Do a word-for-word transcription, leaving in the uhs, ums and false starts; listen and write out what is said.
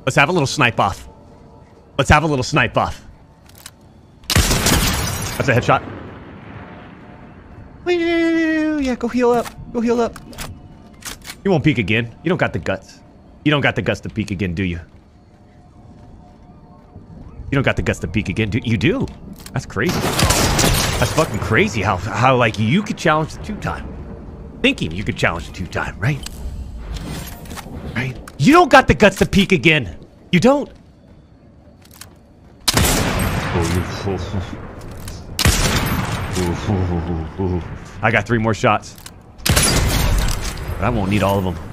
Let's have a little snipe off. Let's have a little snipe off. That's a headshot. Yeah, go heal up. Go heal up. You won't peek again. You don't got the guts. You don't got the guts to peek again, do you? You don't got the guts to peek again, do you? Do. That's crazy. That's fucking crazy how, how like, you could challenge the two-time. Thinking you could challenge the two-time, right? Right? You don't got the guts to peek again. You don't. I got three more shots. But I won't need all of them.